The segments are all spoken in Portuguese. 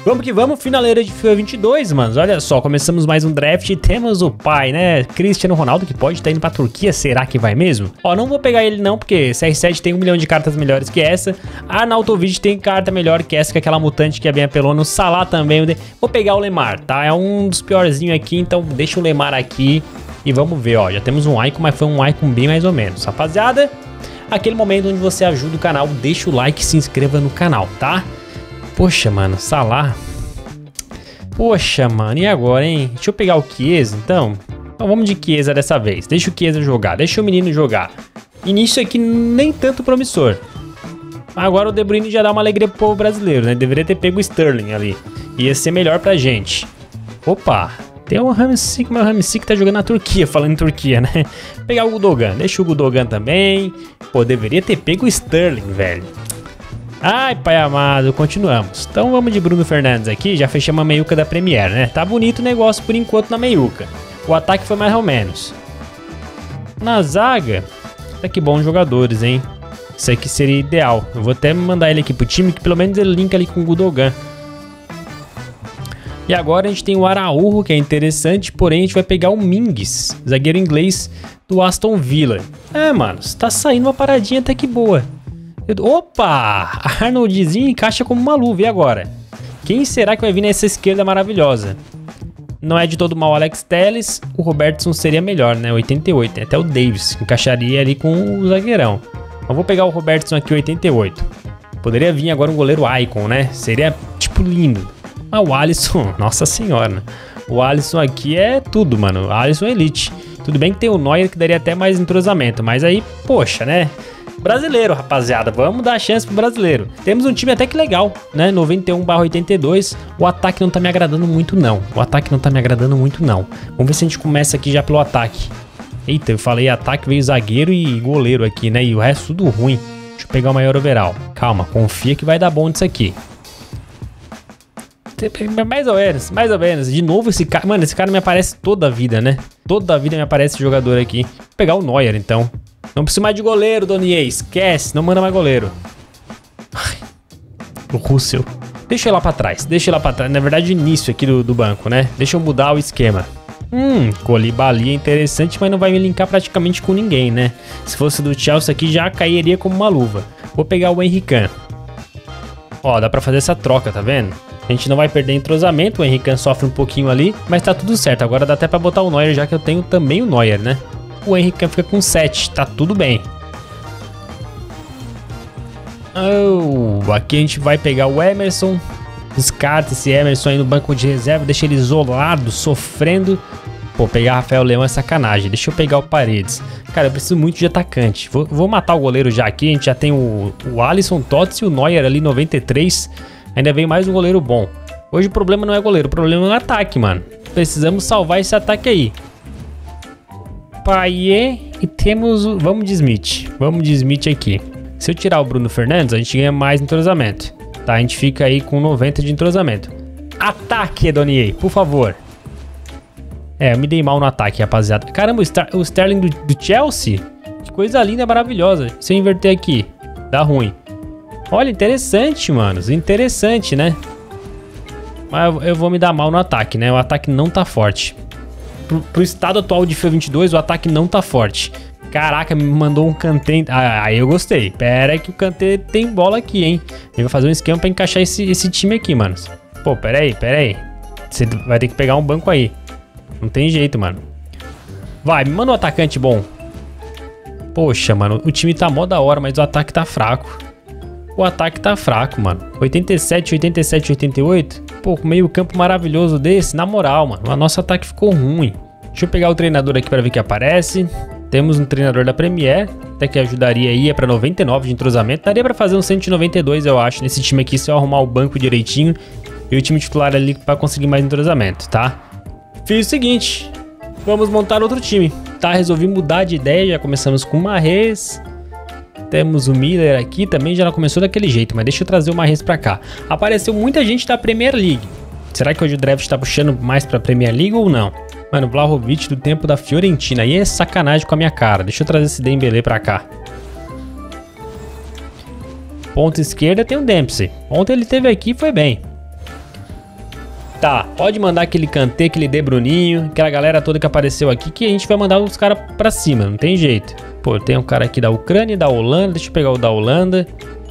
Vamos que vamos, finaleira de FIFA 22, mano. Olha só, começamos mais um draft e temos o pai, né? Cristiano Ronaldo, que pode estar indo pra Turquia. Será que vai mesmo? Ó, não vou pegar ele não, porque CR7 tem 1 milhão de cartas melhores que essa. Arnautovic tem carta melhor que essa, que é aquela mutante que é bem apelona. O Salah também. Vou pegar o Lemar, tá? É um dos piorzinhos aqui, então deixa o Lemar aqui. E vamos ver, ó. Já temos um Icon, mas foi um Icon bem mais ou menos. Rapaziada, aquele momento onde você ajuda o canal, deixa o like e se inscreva no canal, tá? Poxa, mano, Salah. Poxa, mano, e agora, hein? Deixa eu pegar o Chiesa, então. Então vamos de Chiesa dessa vez. Deixa o Chiesa jogar, deixa o menino jogar. Início aqui nem tanto promissor. Agora o De Bruyne já dá uma alegria pro povo brasileiro, né? Deveria ter pego o Sterling ali. Ia ser melhor pra gente. Opa, tem o Ramsey, mas o Ramsey que tá jogando na Turquia, falando em Turquia, né? Vou pegar o Gundogan, deixa o Gundogan também. Pô, deveria ter pego o Sterling, velho. Ai, pai amado, continuamos. Então vamos de Bruno Fernandes aqui, já fechamos a meiuca da Premier, né? Tá bonito o negócio por enquanto na meiuca. O ataque foi mais ou menos. Na zaga, até que bons jogadores, hein? Isso aqui seria ideal. Eu vou até mandar ele aqui pro time, que pelo menos ele linka ali com o Gundogan. E agora a gente tem o Araújo, que é interessante, porém a gente vai pegar o Mings, zagueiro inglês do Aston Villa. É, mano, tá saindo uma paradinha até que boa. Opa! Arnoldzinho encaixa como uma luva, e agora? Quem será que vai vir nessa esquerda maravilhosa? Não é de todo mal o Alex Telles, o Robertson seria melhor, né? 88, tem até o Davis, encaixaria ali com o zagueirão. Eu vou pegar o Robertson aqui, 88. Poderia vir agora um goleiro Icon, né? Seria, tipo, lindo. Ah, o Alisson, nossa senhora, né? O Alisson aqui é tudo, mano. O Alisson é elite. Tudo bem que tem o Neuer que daria até mais entrosamento, mas aí, poxa, né? Brasileiro, rapaziada, vamos dar a chance pro brasileiro. Temos um time até que legal, né? 91/82. O ataque não tá me agradando muito, não. Vamos ver se a gente começa aqui já pelo ataque. Eita, eu falei ataque, veio zagueiro e goleiro aqui, né? E o resto tudo ruim. Deixa eu pegar o maior overall. Calma, confia que vai dar bom disso aqui. Mais ou menos. De novo esse cara. Mano, esse cara me aparece toda a vida, né? Toda a vida me aparece esse jogador aqui. Vou pegar o Neuer, então. Não precisa mais de goleiro, Donier. Esquece, não manda mais goleiro. Ai, o Russell. Deixa eu ir lá pra trás. Na verdade, início aqui do banco, né? Deixa eu mudar o esquema. Koulibaly é interessante, mas não vai me linkar praticamente com ninguém, né? Se fosse do Chelsea aqui, já cairia como uma luva. Vou pegar o Henry Can. Ó, dá pra fazer essa troca, tá vendo? A gente não vai perder entrosamento, o Henry Can sofre um pouquinho ali, mas tá tudo certo. Agora dá até pra botar o Neuer, já que eu tenho também o Neuer, né? O Henry Can fica com 7, tá tudo bem. Oh, aqui a gente vai pegar o Emerson. Descarta esse Emerson aí no banco de reserva, deixa ele isolado, sofrendo. Pô, pegar Rafael Leão é sacanagem. Deixa eu pegar o Paredes. Cara, eu preciso muito de atacante. Vou matar o goleiro já aqui. A gente já tem o Alisson, Tots e o Neuer ali, 93. Ainda vem mais um goleiro bom. Hoje o problema não é goleiro, o problema é o ataque, mano. Precisamos salvar esse ataque aí. Paier e temos o... Vamos de Smith aqui. Se eu tirar o Bruno Fernandes, a gente ganha mais entrosamento. Tá, a gente fica aí com 90 de entrosamento. Ataque, Donier, por favor. É, eu me dei mal no ataque, rapaziada. Caramba, o Sterling do Chelsea? Que coisa linda, maravilhosa. Se eu inverter aqui, dá ruim. Olha, interessante, manos. Interessante, né? Mas eu vou me dar mal no ataque, né? O ataque não tá forte. Pro estado atual de FIFA 22, o ataque não tá forte. Caraca, me mandou um Kanté. Aí eu gostei. Pera aí que o Kanté tem bola aqui, hein? Ele vai fazer um esquema pra encaixar esse time aqui, manos. Pô, pera aí. Você vai ter que pegar um banco aí. Não tem jeito, mano. Vai, me manda um atacante bom. Poxa, mano, o time tá mó da hora, mas o ataque tá fraco. O ataque tá fraco, mano. 87, 87, 88. Pô, com meio campo maravilhoso desse, na moral, mano. O nosso ataque ficou ruim. Deixa eu pegar o treinador aqui pra ver o que aparece. Temos um treinador da Premier, até que ajudaria aí, é pra 99 de entrosamento. Daria pra fazer um 192, eu acho, nesse time aqui, se eu arrumar o banco direitinho. E o time titular ali pra conseguir mais entrosamento, tá? Fiz o seguinte, vamos montar outro time. Tá, resolvi mudar de ideia, já começamos com o Mahrez. Temos o Miller aqui, também já não começou daquele jeito, mas deixa eu trazer o Mahrez pra cá. Apareceu muita gente da Premier League. Será que hoje o draft tá puxando mais pra Premier League ou não? Mano, Vlahovic do tempo da Fiorentina, aí é sacanagem com a minha cara. Deixa eu trazer esse Dembélé pra cá. Ponta esquerda tem o Dempsey. Ontem ele teve aqui e foi bem. Tá, pode mandar aquele Kanté, aquele De Bruninho, aquela galera toda que apareceu aqui, que a gente vai mandar os caras pra cima, não tem jeito. Pô, tem um cara aqui da Ucrânia, da Holanda, deixa eu pegar o da Holanda.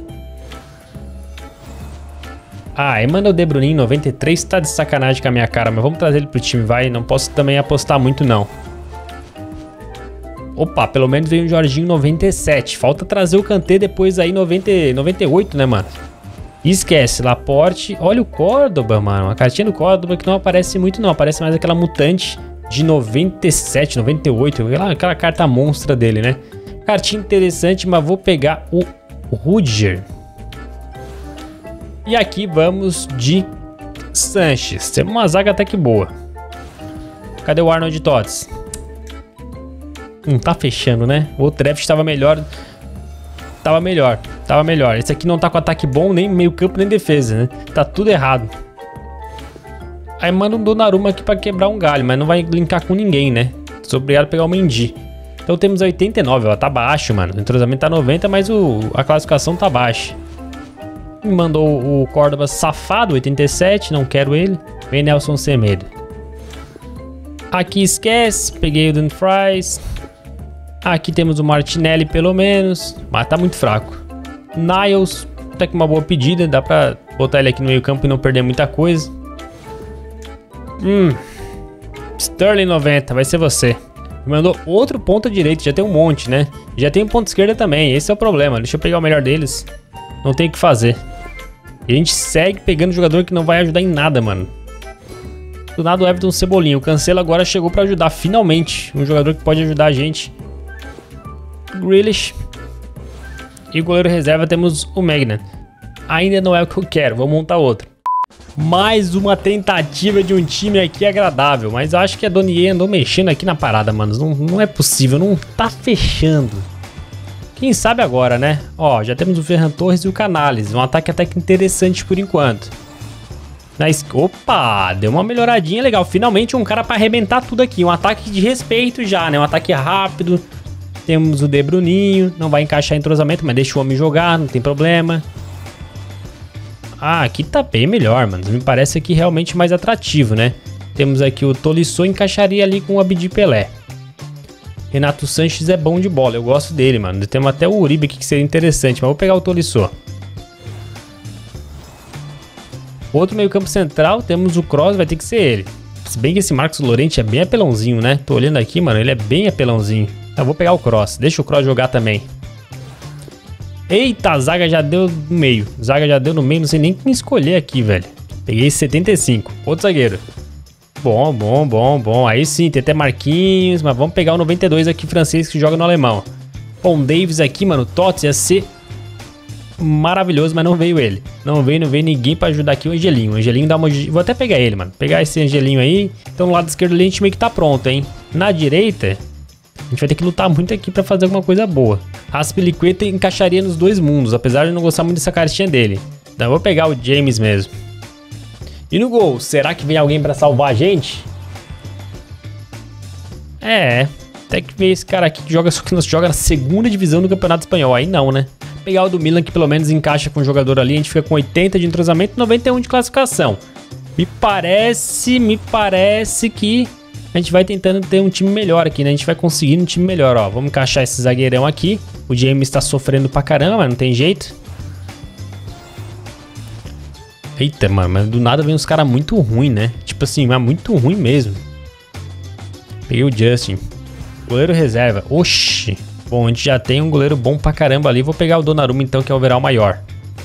Ah, e manda o De Bruninho 93, tá de sacanagem com a minha cara, mas vamos trazer ele pro time, vai. Não posso também apostar muito, não. Opa, pelo menos veio o Jorginho 97. Falta trazer o Kanté depois aí 98, né, mano? Esquece, Laporte. Olha o Córdoba, mano. Uma cartinha do Córdoba que não aparece muito, não. Aparece mais aquela mutante de 97, 98. Aquela carta monstra dele, né? Cartinha interessante, mas vou pegar o Rudiger. E aqui vamos de Sanches. Temos uma zaga até que boa. Cadê o Arnold Tots? Tá fechando, né? O Treft estava melhor. Tava melhor. Esse aqui não tá com ataque bom, nem meio campo, nem defesa, né? Tá tudo errado. Aí manda um Donnarumma aqui pra quebrar um galho, mas não vai linkar com ninguém, né? Sou obrigado a pegar o Mendy. Então temos 89, ó. Tá baixo, mano. O entrosamento tá 90, mas a classificação tá baixa. Me mandou o Córdoba safado, 87. Não quero ele. Vem Nelson Semedo. Aqui esquece. Peguei o Dumfries. Aqui temos o Martinelli pelo menos, mas tá muito fraco. Niles, até que uma boa pedida, dá pra botar ele aqui no meio campo e não perder muita coisa. Sterling 90, vai ser você. Me mandou outro ponta direito, já tem um monte, né? Já tem um ponta esquerda também, esse é o problema. Deixa eu pegar o melhor deles, não tem o que fazer. E a gente segue pegando jogador que não vai ajudar em nada, mano. Do nada o Everton Cebolinha, o Cancelo agora chegou pra ajudar, finalmente. Um jogador que pode ajudar a gente. Grealish. E o goleiro reserva temos o Maignan. Ainda não é o que eu quero, vou montar outro. Mais uma tentativa de um time aqui agradável, mas eu acho que a Donier andou mexendo aqui na parada, mano. Não é possível, não tá fechando. Quem sabe agora, né? Ó, já temos o Ferran Torres e o Canales. Um ataque até que interessante por enquanto. Opa, deu uma melhoradinha legal. Finalmente um cara pra arrebentar tudo aqui. Um ataque de respeito já, né? Um ataque rápido. Temos o De Bruninho, não vai encaixar entrosamento, mas deixa o homem jogar, não tem problema. Ah, aqui tá bem melhor, mano. Me parece aqui realmente mais atrativo, né? Temos aqui o Tolisso, encaixaria ali com o Abdi Pelé. Renato Sanches é bom de bola, eu gosto dele, mano. Temos até o Uribe aqui que seria interessante, mas vou pegar o Tolisso. Outro meio campo central, temos o Kroos, vai ter que ser ele. Se bem que esse Marcos Llorente é bem apelãozinho, né? Tô olhando aqui, mano, ele é bem apelãozinho. Tá, vou pegar o Kroos, deixa o Kroos jogar também. Eita, a zaga já deu no meio. Zaga já deu no meio, não sei nem quem escolher aqui, velho. Peguei esse 75, outro zagueiro. Bom. Aí sim, tem até Marquinhos, mas vamos pegar o 92 aqui, francês, que joga no alemão. Bom, Davis aqui, mano, Tots ia ser maravilhoso, mas não veio ele. Não veio ninguém pra ajudar aqui o Angelinho. O Angelinho dá uma... Vou até pegar ele, mano. Pegar esse Angelinho aí. Então, no lado esquerdo ali, a gente meio que tá pronto, hein. Na direita... A gente vai ter que lutar muito aqui pra fazer alguma coisa boa. Azpilicueta encaixaria nos dois mundos, apesar de não gostar muito dessa cartinha dele. Então eu vou pegar o James mesmo. E no gol, será que vem alguém pra salvar a gente? É, até que vem esse cara aqui que joga na segunda divisão do Campeonato Espanhol. Aí não, né? Vou pegar o do Milan que pelo menos encaixa com o jogador ali. A gente fica com 80 de entrosamento e 91 de classificação. Me parece que... A gente vai tentando ter um time melhor aqui, né? A gente vai conseguindo um time melhor, ó. Vamos encaixar esse zagueirão aqui. O James tá sofrendo pra caramba, mas não tem jeito. Eita, mano, mas do nada vem uns caras muito ruins, né? Tipo assim, mas muito ruim mesmo. Peguei o Justin. Goleiro reserva. Oxi. Bom, a gente já tem um goleiro bom pra caramba ali. Vou pegar o Donnarumma então, que é o overall maior.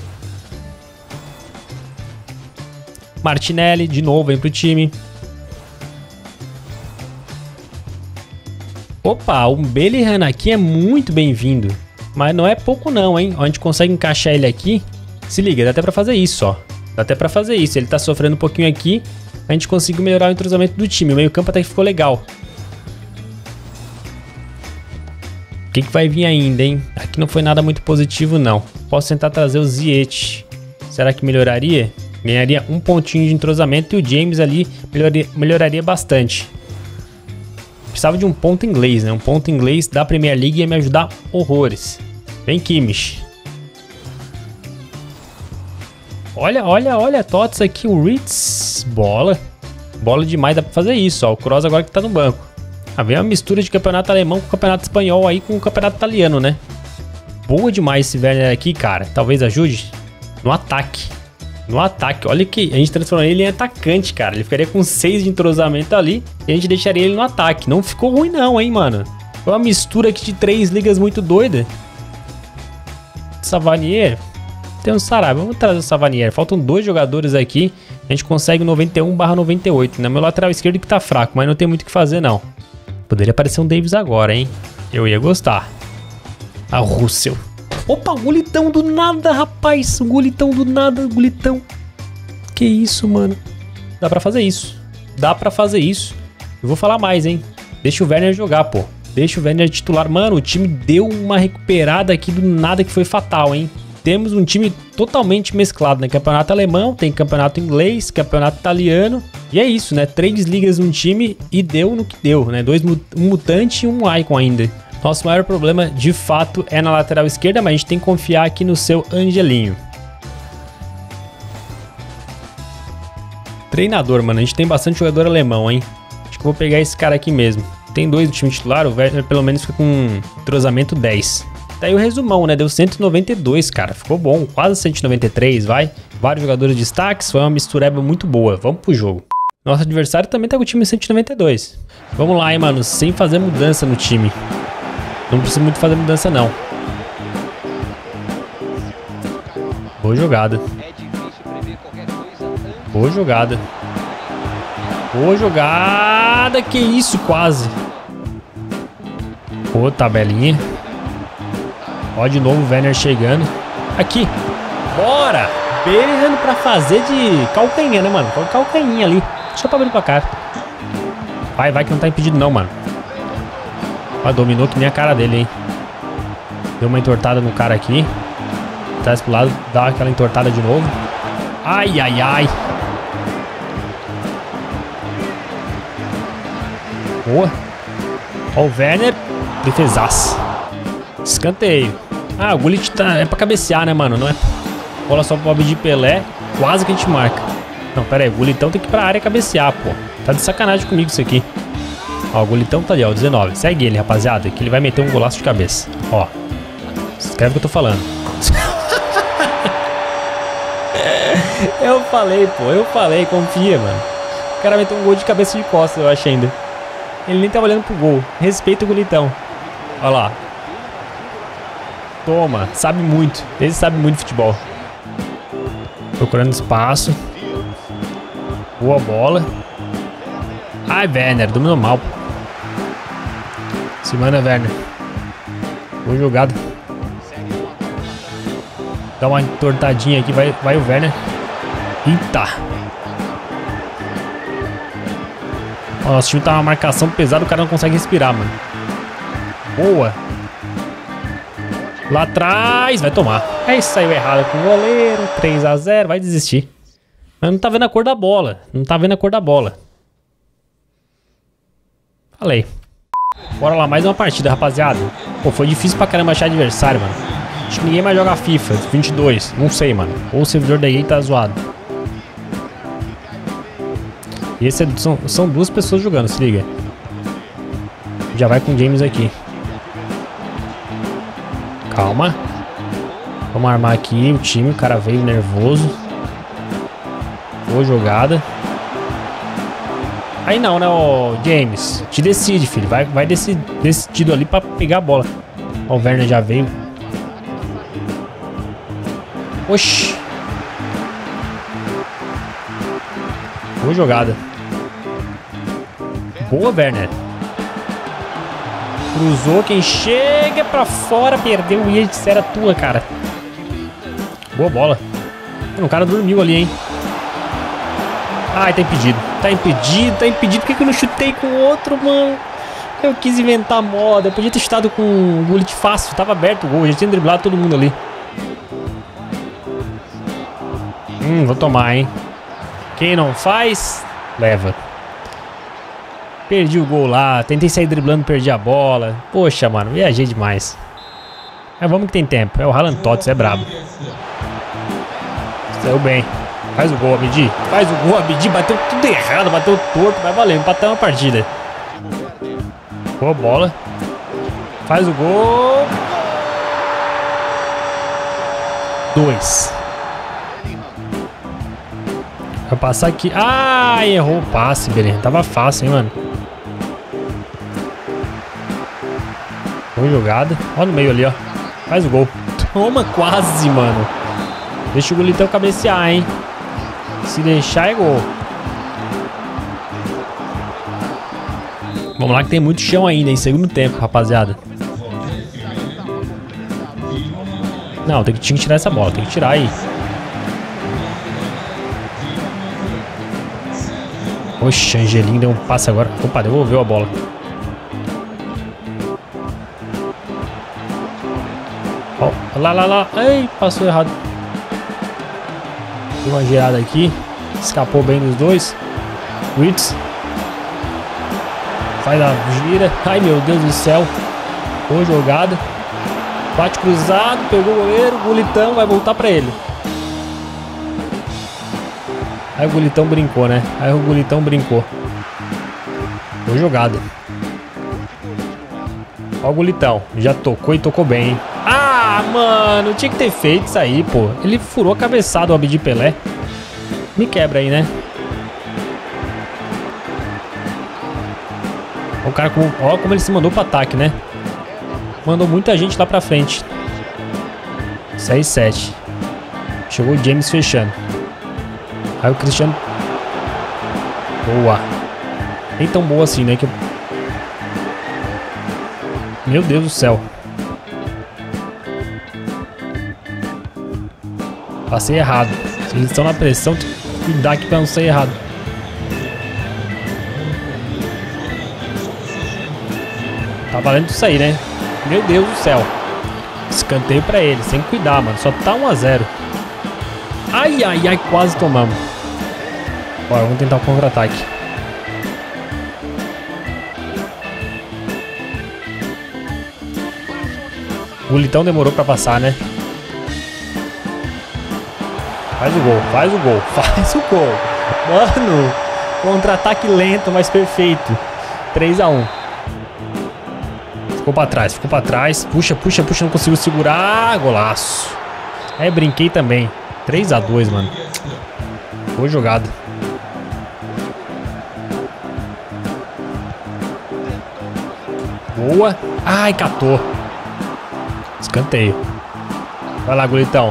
Martinelli, de novo, vem pro time. Opa, o Bellingham aqui é muito bem-vindo. Mas não é pouco não, hein? A gente consegue encaixar ele aqui. Se liga, dá até pra fazer isso, ó. Dá até pra fazer isso. Ele tá sofrendo um pouquinho aqui. A gente conseguiu melhorar o entrosamento do time. O meio campo até que ficou legal. O que vai vir ainda, hein? Aqui não foi nada muito positivo, não. Posso tentar trazer o Ziyech. Será que melhoraria? Ganharia um pontinho de entrosamento e o James ali melhoraria bastante. Precisava de um ponto inglês, né? Um ponto inglês da Premier League ia me ajudar horrores. Vem Kimmich. Olha, olha, olha, Tots aqui, o Ritz. Bola. Bola demais, dá pra fazer isso, ó. O Kroos agora que tá no banco. Ah, vem uma mistura de campeonato alemão com campeonato espanhol aí com o campeonato italiano, né? Boa demais esse Werner aqui, cara. Talvez ajude no ataque. No ataque. Olha que a gente transformou ele em atacante, cara. Ele ficaria com 6 de entrosamento ali e a gente deixaria ele no ataque. Não ficou ruim não, hein, mano. Foi uma mistura aqui de 3 ligas muito doida. Savanier. Tem um Sarabia. Vamos trazer o Savanier. Faltam 2 jogadores aqui. A gente consegue 91/98, né? Meu lateral esquerdo que tá fraco, mas não tem muito o que fazer, não. Poderia aparecer um Davis agora, hein? Eu ia gostar. A Russell. Opa, Gulitão do nada, rapaz. Gulitão do nada, Gulitão. Que isso, mano. Dá pra fazer isso. Dá pra fazer isso. Eu vou falar mais, hein? Deixa o Werner jogar, pô. Deixa o Werner titular. Mano, o time deu uma recuperada aqui do nada que foi fatal, hein? Temos um time totalmente mesclado, né? Campeonato alemão, tem campeonato inglês, campeonato italiano. E é isso, né? 3 ligas num time e deu no que deu, né? Um mutante e um icon ainda. Nosso maior problema, de fato, é na lateral esquerda, mas a gente tem que confiar aqui no seu Angelinho. Treinador, mano. A gente tem bastante jogador alemão, hein? Acho que eu vou pegar esse cara aqui mesmo. Tem 2 do time titular, o Werner pelo menos fica com entrosamento 10. Daí o resumão, né? Deu 192, cara. Ficou bom. Quase 193, vai. Vários jogadores de destaques. Foi uma mistureba muito boa. Vamos pro jogo. Nosso adversário também tá com o time 192. Vamos lá, hein, mano. Sem fazer mudança no time. Não precisa muito fazer mudança, não. Boa jogada. Boa jogada. Boa jogada. Que isso, quase. Boa tabelinha. Ó, de novo o Werner chegando. Aqui. Bora. Beirando pra fazer de calcanha, né, mano? Calcanhinha ali. Deixa pra abrir pra cá. Vai, vai que não tá impedido não, mano. Ó, dominou que nem a cara dele, hein? Deu uma entortada no cara aqui. Traz pro lado, dá aquela entortada de novo. Ai, ai, ai. Boa. Ó o Werner. Defesaço. Escanteio. Ah, o Gullit é pra cabecear, né, mano? Não é bola só pro Bob de Pelé. Quase que a gente marca. Não, pera aí. O Gullitão tem que ir pra área cabecear, pô. Tá de sacanagem comigo isso aqui. Ó, o Gulitão tá ali, ó, 19. Segue ele, rapaziada, que ele vai meter um golaço de cabeça. Ó. Escreve o que eu tô falando. Eu falei, pô. Eu falei. Confia, mano. O cara meteu um gol de cabeça de costas, eu acho ainda. Ele nem tá olhando pro gol. Respeita o Gulitão. Ó lá. Toma. Sabe muito. Ele sabe muito de futebol. Procurando espaço. Boa bola. Ai, Werner. Dominou mal. Se manda, Werner. Boa jogada. Dá uma entortadinha aqui. Vai o Werner. Eita. Ó, nosso time tá uma marcação pesada. O cara não consegue respirar, mano. Boa. Lá atrás. Vai tomar. Aí saiu errado com o goleiro. 3-0. Vai desistir. Mas não tá vendo a cor da bola. Não tá vendo a cor da bola. Falei. Bora lá, mais uma partida, rapaziada. Pô, foi difícil pra caramba achar adversário, mano. Acho que ninguém mais joga FIFA 22. Não sei, mano. Ou o servidor da EA tá zoado. E esse são 2 pessoas jogando, se liga. Já vai com o James aqui. Calma. Vamos armar aqui o time. O cara veio nervoso. Boa jogada. Aí não, né, ó, James. Te decide, filho. Vai decidido ali pra pegar a bola. Ó, o Werner já veio. Oxi. Boa jogada. Boa, Werner. Cruzou. Quem chega pra fora perdeu. O Yates era tua, cara. Boa bola. O cara dormiu ali, hein. Ai, tá impedido. Tá impedido, tá impedido. Por que eu não chutei com o outro, mano? Eu quis inventar moda. Eu podia ter chutado com o Gullit fácil. Tava aberto o gol. Já tinha driblado todo mundo ali. Vou tomar, hein? Quem não faz, leva. Perdi o gol lá. Tentei sair driblando, perdi a bola. Poxa, mano. Viajei demais. Mas vamos que tem tempo. É o Haaland Tots, é brabo. Saiu bem. Faz o gol, Abdi. Faz o gol, Abdi. Bateu tudo errado, bateu torto. Vai valer, empatar uma partida. Boa bola. Faz o gol. 2. Vai passar aqui. Ah, errou o passe, beleza. Tava fácil, hein, mano. Boa jogada. Ó no meio ali, ó. Faz o gol. Toma, quase, mano. Deixa o Gulitão cabecear, hein. Se deixar, é gol. Vamos lá que tem muito chão ainda em segundo tempo, rapaziada. Não, tinha que tirar essa bola. Tem que tirar aí. Oxe, Angelinho deu um passe agora. Opa, devolveu a bola. Ó, lá. Ai, passou errado. Deu uma girada aqui. Escapou bem dos dois. Ritz. Faz a gira. Ai, meu Deus do céu. Boa jogada. Bate cruzado. Pegou o goleiro. Gulitão vai voltar pra ele. Aí o Gulitão brincou, né? Boa jogada. Ó o Gulitão. Já tocou e tocou bem, hein? Ah, mano. Tinha que ter feito isso aí, pô. Ele furou a cabeçada, o Abdi Pelé. Me quebra aí, né? O cara, ó como ele se mandou pro ataque, né? Mandou muita gente lá pra frente. 6-7. Chegou o James fechando. Aí o Cristiano. Boa. Nem tão boa assim, né? Meu Deus do céu. Passei errado. Se eles estão na pressão, tem que cuidar aqui pra não sair errado. Tá valendo isso aí, né? Meu Deus do céu. Escanteio pra eles. Tem que cuidar, mano. Só tá 1-0. Ai, quase tomamos. Bora, vamos tentar o contra-ataque. O Gulitão demorou pra passar, né? Faz o gol. Mano, contra-ataque lento, mas perfeito. 3-1. Ficou pra trás. Puxa, não conseguiu segurar. Golaço. Aí brinquei também. 3-2, mano. Boa jogada. Boa. Ai, catou. Escanteio. Vai lá, Gulitão.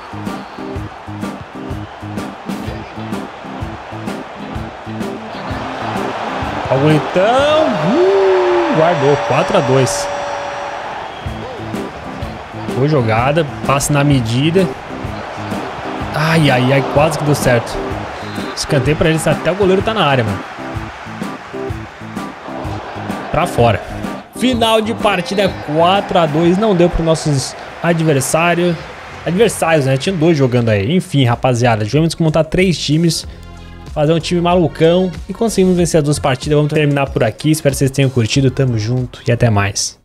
Ó o Gulitão. Guardou. 4-2. Boa jogada. Passe na medida. Ai, quase que deu certo. Escanteio pra eles, até o goleiro tá na área, mano. Pra fora. Final de partida 4-2. Não deu pros nossos adversários, né? Tinha 2 jogando aí. Enfim, rapaziada, tivemos que montar 3 times. Fazer um time malucão. E conseguimos vencer as 2 partidas. Vamos terminar por aqui. Espero que vocês tenham curtido. Tamo junto e até mais.